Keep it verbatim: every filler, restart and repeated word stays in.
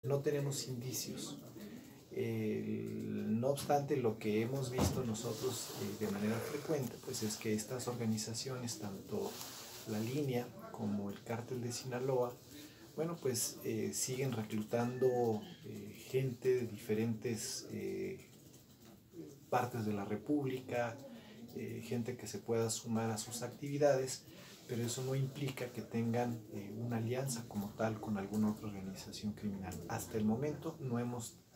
no tenemos indicios. El, no obstante, lo que hemos visto nosotros eh, de manera frecuente, pues es que estas organizaciones, tanto la Línea como el Cártel de Sinaloa, bueno, pues eh, siguen reclutando eh, gente de diferentes eh, partes de la República, eh, gente que se pueda sumar a sus actividades, pero eso no implica que tengan eh, una alianza como tal con alguna otra organización criminal. Hasta el momento no hemos